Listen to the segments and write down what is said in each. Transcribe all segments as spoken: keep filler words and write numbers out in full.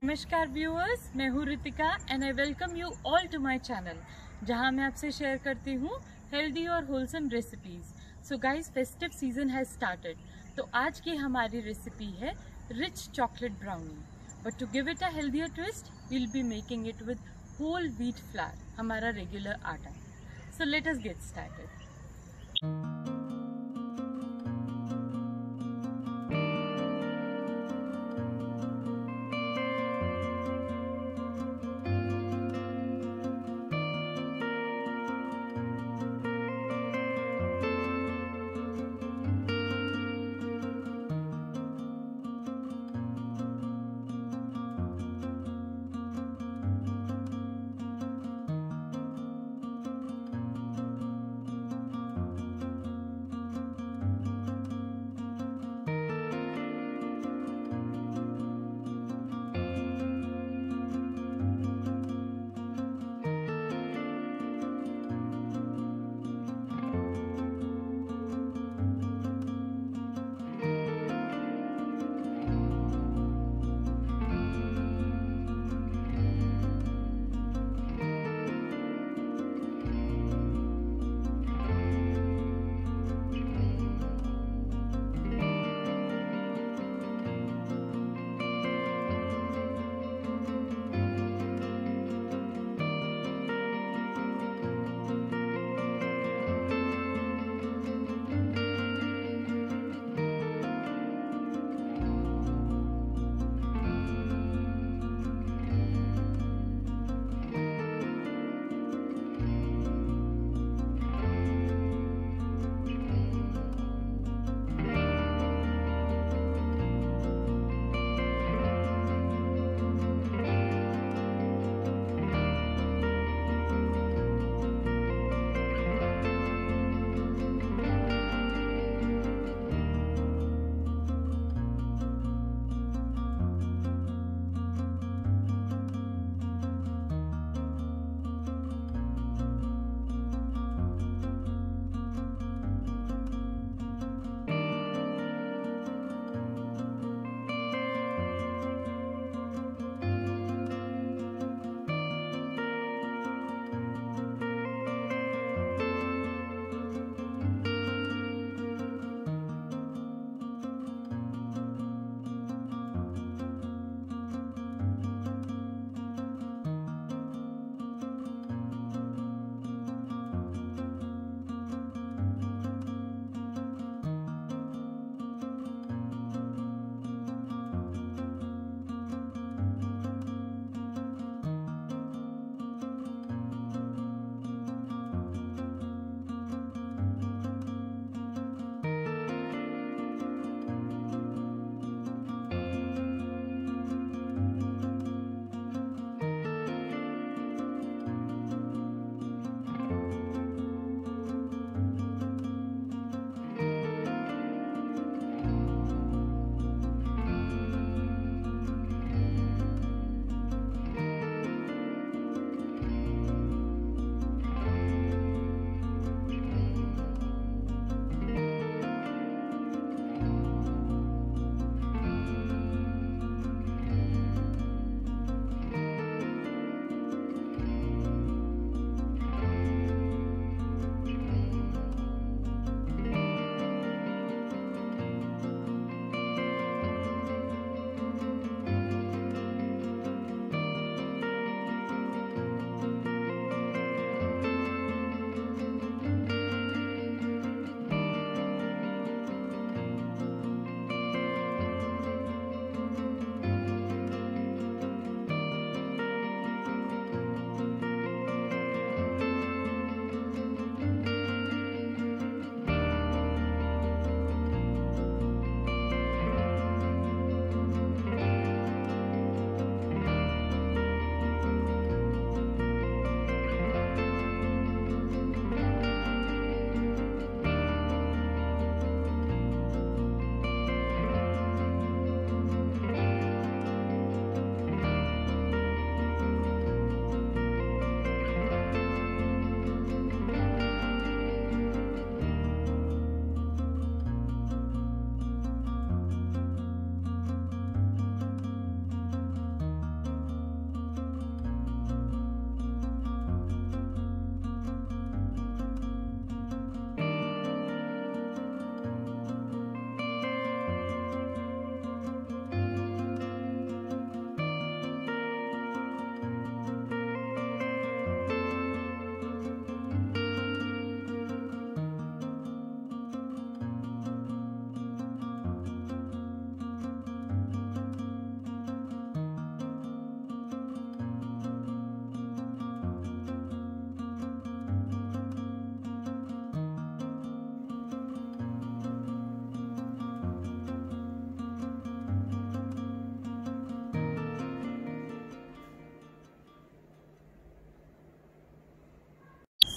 नमस्कार व्यूअर्स, मैं हूँ Ritika and I welcome you all to my channel, जहाँ मैं आपसे शेयर करती हूँ हेल्दी और wholesome recipes. So guys, festive season has started, तो आज की हमारी रेसिपी है rich chocolate brownie. But to give it a healthier twist, we'll be making it with whole wheat flour, हमारा रेगुलर आटा। So let us get started.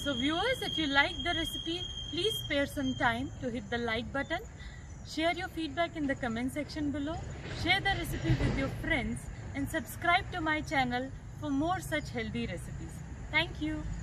So viewers, if you like the recipe, please spare some time to hit the like button. Share your feedback in the comment section below. Share the recipe with your friends and subscribe to my channel for more such healthy recipes. Thank you.